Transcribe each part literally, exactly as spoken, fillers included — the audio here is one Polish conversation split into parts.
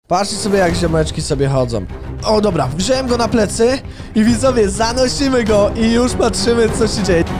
Patrzcie sobie, jak ziomeczki sobie chodzą. O, dobra, wziąłem go na plecy i widzowie, zanosimy go i już patrzymy, co się dzieje.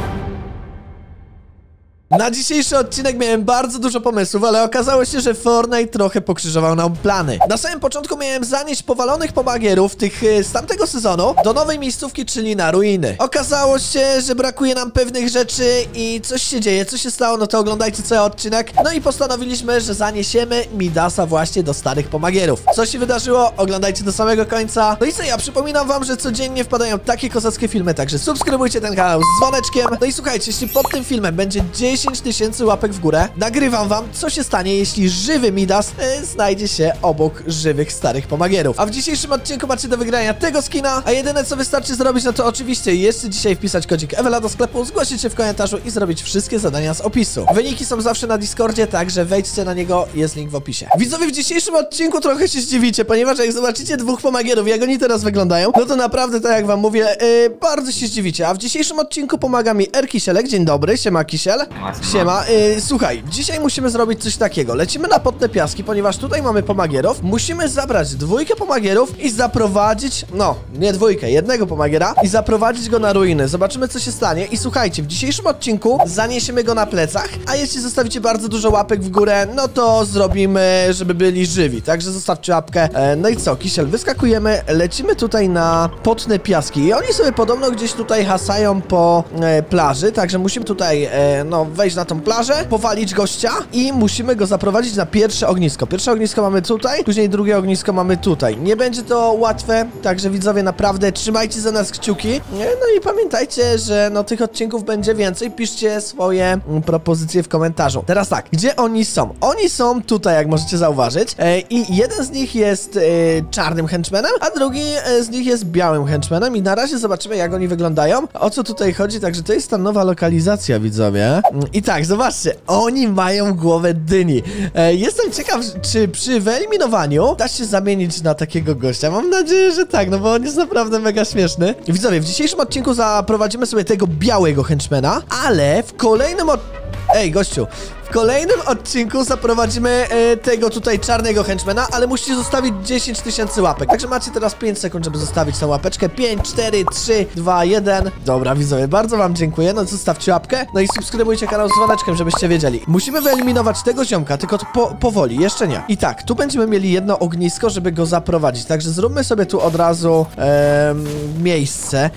Na dzisiejszy odcinek miałem bardzo dużo pomysłów, ale okazało się, że Fortnite trochę pokrzyżował nam plany. Na samym początku miałem zanieść powalonych pomagierów, tych z tamtego sezonu, do nowej miejscówki, czyli na ruiny. Okazało się, że brakuje nam pewnych rzeczy i coś się dzieje. Co się stało? No to oglądajcie cały odcinek. No i postanowiliśmy, że zaniesiemy Midasa właśnie do starych pomagierów. Co się wydarzyło? Oglądajcie do samego końca. No i co, ja przypominam wam, że codziennie wpadają takie kozackie filmy, także subskrybujcie ten kanał z dzwoneczkiem. No i słuchajcie, jeśli pod tym filmem będzie dziesięć tysięcy łapek w górę, nagrywam wam, co się stanie, jeśli żywy Midas e, znajdzie się obok żywych starych pomagierów. A w dzisiejszym odcinku macie do wygrania tego skina, a jedyne co wystarczy zrobić, no to oczywiście jeszcze dzisiaj wpisać kodzik Ewela do sklepu, zgłosić się w komentarzu i zrobić wszystkie zadania z opisu. Wyniki są zawsze na Discordzie, także wejdźcie na niego, jest link w opisie. Widzowie, w dzisiejszym odcinku trochę się zdziwicie, ponieważ jak zobaczycie dwóch pomagierów, jak oni teraz wyglądają, no to naprawdę, tak jak wam mówię, e, bardzo się zdziwicie. A w dzisiejszym odcinku pomaga mi R. Kisielek. Dzień dobry, siema Kisiel. Siema, yy, słuchaj, dzisiaj musimy zrobić coś takiego. Lecimy na Potne Piaski, ponieważ tutaj mamy pomagierów. Musimy zabrać dwójkę pomagierów i zaprowadzić, no, nie dwójkę, jednego pomagiera i zaprowadzić go na ruiny. Zobaczymy, co się stanie. I słuchajcie, w dzisiejszym odcinku zaniesiemy go na plecach, a jeśli zostawicie bardzo dużo łapek w górę, no to zrobimy, żeby byli żywi. Także zostawcie łapkę. E, no i co, Kisiel, wyskakujemy, lecimy tutaj na Potne Piaski i oni sobie podobno gdzieś tutaj hasają po e, plaży, także musimy tutaj, e, no, wejść na tą plażę, powalić gościa i musimy go zaprowadzić na pierwsze ognisko. Pierwsze ognisko mamy tutaj, później drugie ognisko mamy tutaj. Nie będzie to łatwe, także widzowie, naprawdę trzymajcie za nas kciuki. No i pamiętajcie, że no tych odcinków będzie więcej. Piszcie swoje mm, propozycje w komentarzu. Teraz tak, gdzie oni są? Oni są tutaj, jak możecie zauważyć. E, I jeden z nich jest e, czarnym henchmanem, a drugi e, z nich jest białym henchmanem i na razie zobaczymy, jak oni wyglądają. O co tutaj chodzi? Także to jest ta nowa lokalizacja, widzowie. I tak, zobaczcie, oni mają głowę dyni. E, jestem ciekaw, czy przy wyeliminowaniu da się zamienić na takiego gościa. Mam nadzieję, że tak, no bo on jest naprawdę mega śmieszny. Widzowie, w dzisiejszym odcinku zaprowadzimy sobie tego białego henchmana, ale w kolejnym od... Ej, gościu, w kolejnym odcinku zaprowadzimy e, tego tutaj czarnego henchmana, ale musicie zostawić dziesięć tysięcy łapek. Także macie teraz pięć sekund, żeby zostawić tę łapeczkę. pięć, cztery, trzy, dwa, jeden. Dobra, widzowie, bardzo wam dziękuję. No zostawcie łapkę. No i subskrybujcie kanał z dzwoneczkiem, żebyście wiedzieli. Musimy wyeliminować tego ziomka, tylko to po, powoli, jeszcze nie. I tak, tu będziemy mieli jedno ognisko, żeby go zaprowadzić. Także zróbmy sobie tu od razu e, miejsce.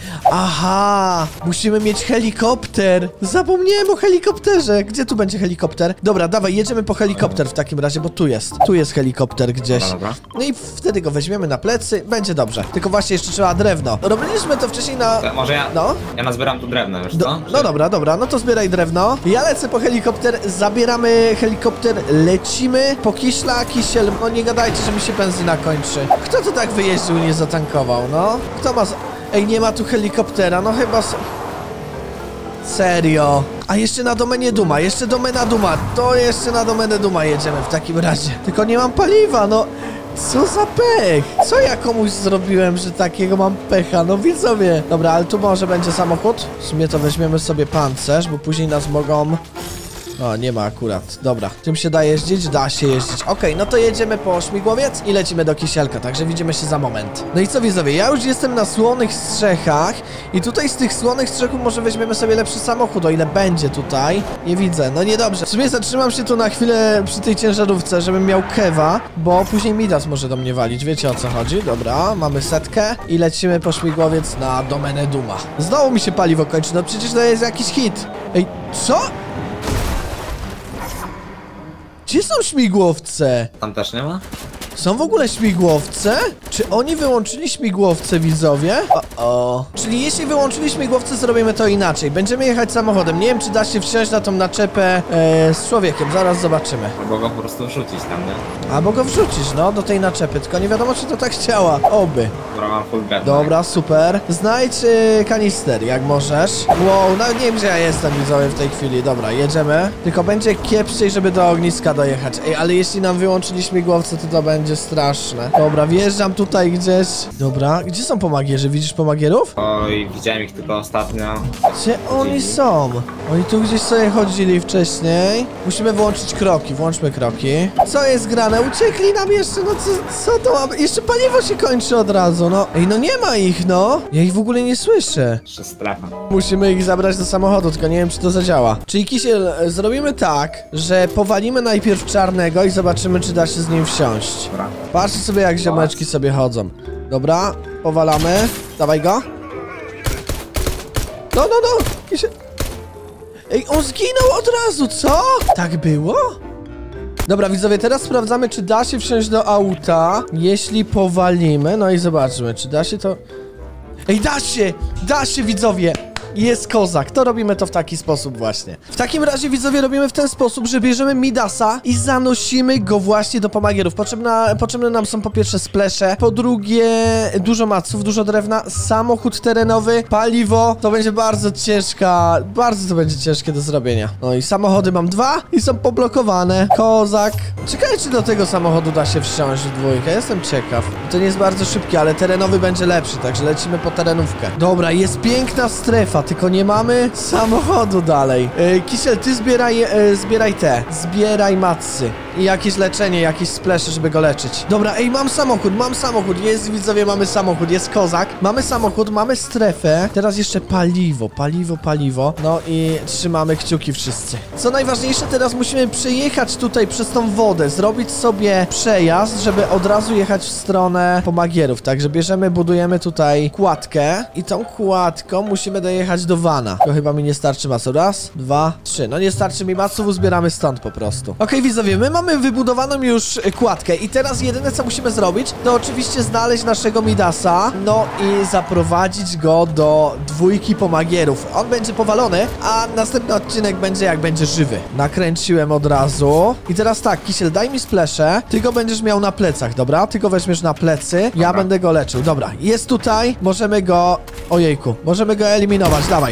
Aha, musimy mieć helikopter. Zapomniałem o helikopterze. Gdzie tu będzie helikopter? Dobra, dawaj, jedziemy po helikopter w takim razie, bo tu jest. Tu jest helikopter gdzieś. Dobra. No i wtedy go weźmiemy na plecy, będzie dobrze. Tylko właśnie jeszcze trzeba drewno. Robiliśmy to wcześniej na... To może ja, No? ja nazbieram tu drewno, wiesz Do, co? no dobra, dobra, no to zbieraj drewno. Ja lecę po helikopter, zabieramy helikopter, lecimy po Kiśla, Kisiel. No nie gadajcie, że mi się benzyna kończy. Kto tu tak wyjeździł, nie zatankował, no? Kto ma... Z... Ej, nie ma tu helikoptera, no chyba... Serio. A jeszcze na domenie Duma, jeszcze domena Duma. To jeszcze na domenę Duma jedziemy w takim razie. Tylko nie mam paliwa, no. Co za pech? Co ja komuś zrobiłem, że takiego mam pecha? No widzowie. Dobra, ale tu może będzie samochód. W sumie to weźmiemy sobie pancerz, bo później nas mogą... O, nie ma akurat. Dobra, tym się da jeździć? Da się jeździć. Okej, okay, no to jedziemy po śmigłowiec i lecimy do Kisielka, także widzimy się za moment. No i co, widzowie, ja już jestem na Słonych Strzechach i tutaj z tych Słonych Strzechów może weźmiemy sobie lepszy samochód, o ile będzie tutaj. Nie widzę, no niedobrze. W sumie zatrzymam się tu na chwilę przy tej ciężarówce, żebym miał kewa, bo później Midas może do mnie walić, wiecie o co chodzi. Dobra, mamy setkę i lecimy po śmigłowiec na domenę Duma. Znowu mi się paliwo kończy, no przecież to jest jakiś hit. Ej, co? Gdzie są śmigłowce? Tam też nie ma? Są w ogóle śmigłowce? Czy oni wyłączyli śmigłowce, widzowie? O, o. Czyli jeśli wyłączyli śmigłowce, zrobimy to inaczej. Będziemy jechać samochodem. Nie wiem, czy da się wsiąść na tą naczepę e, z człowiekiem. Zaraz zobaczymy. Albo go po prostu wrzucić tam, nie? Albo go wrzucić, no, do tej naczepy. Tylko nie wiadomo, czy to tak chciała. Oby. Dobra, mam full bed. Dobra, super. Znajdź e, kanister, jak możesz. Wow, nawet nie wiem, gdzie ja jestem, widzowie, w tej chwili. Dobra, jedziemy. Tylko będzie kiepściej, żeby do ogniska dojechać. Ej, ale jeśli nam wyłączyli śmigłowce, to to będzie będzie straszne. Dobra, wjeżdżam tutaj gdzieś. Dobra, gdzie są pomagierzy? Widzisz pomagierów? Oj, widziałem ich tylko ostatnio. Gdzie oni są? Oni tu gdzieś sobie chodzili wcześniej. Musimy włączyć kroki, włączmy kroki. Co jest grane? Uciekli nam jeszcze, no co, co to ma? Jeszcze paliwo się kończy od razu, no. Ej, no nie ma ich, no. Ja ich w ogóle nie słyszę. Jeszcze strefa. Musimy ich zabrać do samochodu, tylko nie wiem, czy to zadziała. Czyli Kisiel, zrobimy tak, że powalimy najpierw czarnego i zobaczymy, czy da się z nim wsiąść. Dobra. Patrzcie sobie, jak ziomeczki sobie chodzą. Dobra, powalamy. Dawaj go. No, no, no. Kisiel... Ej, on zginął od razu, co? Tak było? Dobra, widzowie, teraz sprawdzamy, czy da się wsiąść do auta, jeśli powalimy. No i zobaczmy, czy da się to... Ej, da się! Da się, widzowie! Jest kozak, to robimy to w taki sposób właśnie. W takim razie, widzowie, robimy w ten sposób, że bierzemy Midasa i zanosimy go właśnie do pomagierów. Potrzebna, potrzebne nam są po pierwsze splesze, po drugie dużo maców, dużo drewna, samochód terenowy, paliwo. To będzie bardzo ciężka, bardzo to będzie ciężkie do zrobienia. No i samochody mam dwa i są poblokowane. Kozak. Ciekawe, czy do tego samochodu da się wsiąść w dwójkę, jestem ciekaw. To nie jest bardzo szybkie, ale terenowy będzie lepszy, także lecimy po terenówkę. Dobra, jest piękna strefa, tylko nie mamy samochodu dalej. Yy, Kisiel, ty zbieraj, yy, zbieraj te. Zbieraj macy. I jakieś leczenie, jakieś splesze, żeby go leczyć. Dobra, ej, mam samochód, mam samochód. Jest, widzowie, mamy samochód, jest kozak. Mamy samochód, mamy strefę. Teraz jeszcze paliwo, paliwo, paliwo. No i trzymamy kciuki wszyscy. Co najważniejsze, teraz musimy przejechać tutaj przez tą wodę. Zrobić sobie przejazd, żeby od razu jechać w stronę pomagierów. Także bierzemy, budujemy tutaj kładkę. I tą kładką musimy dojechać do wana. To chyba mi nie starczy masu. Raz, dwa, trzy. No nie starczy mi masów, uzbieramy stąd po prostu. Okej, okay, widzowie, my mamy wybudowaną już kładkę i teraz jedyne, co musimy zrobić, to oczywiście znaleźć naszego Midasa, no i zaprowadzić go do dwójki pomagierów. On będzie powalony, a następny odcinek będzie, jak będzie żywy. Nakręciłem od razu. I teraz tak, Kisiel, daj mi splesze. Ty go będziesz miał na plecach, dobra? Ty go weźmiesz na plecy, ja dobra. będę go leczył. Dobra, jest tutaj, możemy go... Ojejku, możemy go eliminować, dawaj.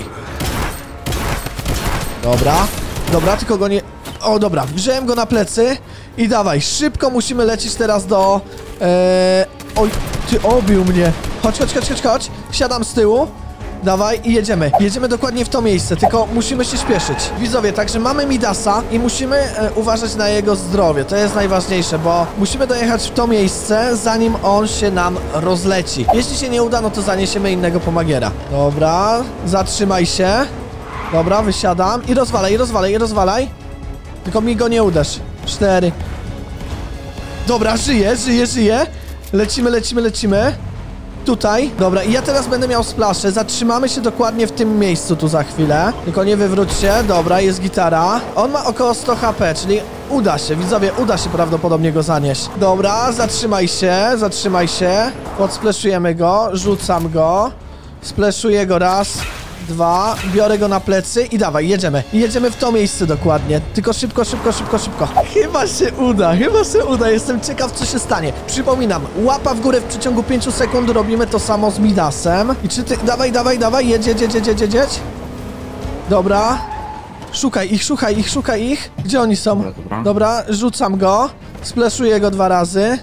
Dobra, dobra, tylko go nie... O, dobra, wziąłem go na plecy i dawaj, szybko musimy lecieć teraz do... Eee... Oj, ty obił mnie. Chodź, chodź, chodź, chodź, chodź. Siadam z tyłu. Dawaj i jedziemy. Jedziemy dokładnie w to miejsce, tylko musimy się śpieszyć. Widzowie, także mamy Midasa i musimy e, uważać na jego zdrowie. To jest najważniejsze, bo musimy dojechać w to miejsce, zanim on się nam rozleci. Jeśli się nie uda, no to zaniesiemy innego pomagiera. Dobra, zatrzymaj się. Dobra, wysiadam i rozwalaj, i rozwalaj, i rozwalaj. Tylko mi go nie uderz. Cztery. Dobra, żyje, żyje, żyje. Lecimy, lecimy, lecimy. Tutaj. Dobra, i ja teraz będę miał splaszę. Zatrzymamy się dokładnie w tym miejscu tu za chwilę. Tylko nie wywróć się. Dobra, jest gitara. On ma około sto HP, czyli uda się, widzowie, uda się prawdopodobnie go zanieść. Dobra, zatrzymaj się, zatrzymaj się. Podspleszujemy go, rzucam go. Spleszuję go raz. Dwa, biorę go na plecy i dawaj, jedziemy. Jedziemy w to miejsce dokładnie. Tylko szybko, szybko, szybko, szybko. Chyba się uda, chyba się uda. Jestem ciekaw, co się stanie. Przypominam, łapa w górę w przeciągu pięciu sekund. Robimy to samo z Midasem. I czy ty... Dawaj, dawaj, dawaj, jedź, jedź, jedź, jedź, jedź, jedź. Dobra. Szukaj ich, szukaj ich, szukaj ich. Gdzie oni są? Dobra, dobra. Dobra, rzucam go. Spleszuję go dwa razy.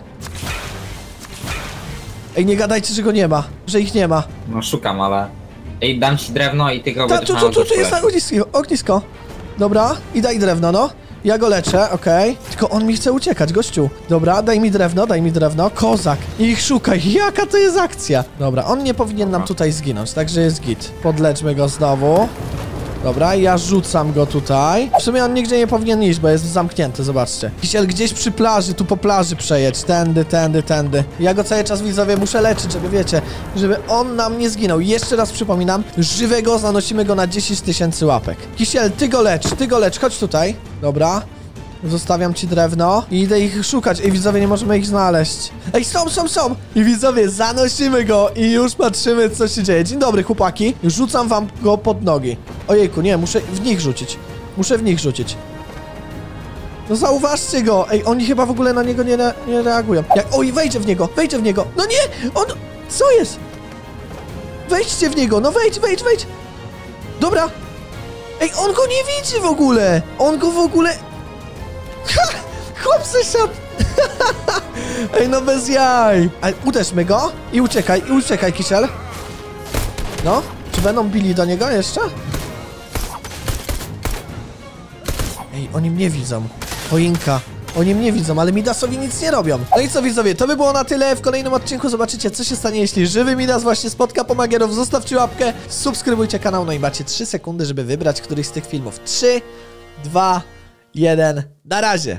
Ej, nie gadajcie, że go nie ma. Że ich nie ma. No szukam, ale... Ej, dam ci drewno i ty go Ta, będziesz tu, tu, tu, tu jest na leczyć. ognisko, ognisko. Dobra, i daj drewno, no. Ja go leczę, okej. Okay. Tylko on mi chce uciekać, gościu. Dobra, daj mi drewno, daj mi drewno. Kozak. I ich szukaj. Jaka to jest akcja? Dobra, on nie powinien nam tutaj zginąć, także jest git. Podleczmy go znowu. Dobra, ja rzucam go tutaj. W sumie on nigdzie nie powinien iść, bo jest zamknięty, zobaczcie. Kisiel, gdzieś przy plaży, tu po plaży przejedź. Tędy, tędy, tędy. Ja go cały czas, widzowie, muszę leczyć, żeby, wiecie, żeby on nam nie zginął. Jeszcze raz przypominam, żywego zanosimy go na dziesięć tysięcy łapek. Kisiel, ty go lecz, ty go lecz, chodź tutaj. Dobra. Zostawiam ci drewno i idę ich szukać. Ej, widzowie, nie możemy ich znaleźć. Ej, są, są, są! I widzowie, zanosimy go i już patrzymy, co się dzieje. Dzień dobry, chłopaki. Rzucam wam go pod nogi. Ojejku, nie, muszę w nich rzucić. Muszę w nich rzucić. No zauważcie go! Ej, oni chyba w ogóle na niego nie, re nie reagują. Jak... Oj, wejdzie w niego, wejdzie w niego. No nie! On... Co jest? Wejdźcie w niego, no wejdź, wejdź, wejdź. Dobra. Ej, on go nie widzi w ogóle. On go w ogóle... Ha! Chłop se siadł! Ej, no bez jaj. A, uderzmy go i uciekaj, i uciekaj, Kisiel. No, czy będą bili do niego jeszcze? Ej, oni mnie widzą. Choinka. Oni mnie widzą, ale Midasowi nic nie robią. No i co, widzowie, to by było na tyle. W kolejnym odcinku zobaczycie, co się stanie, jeśli żywy Midas właśnie spotka pomagierów. Zostawcie łapkę, subskrybujcie kanał, no i macie trzy sekundy, żeby wybrać któryś z tych filmów. trzy, dwa, jeden, na razie.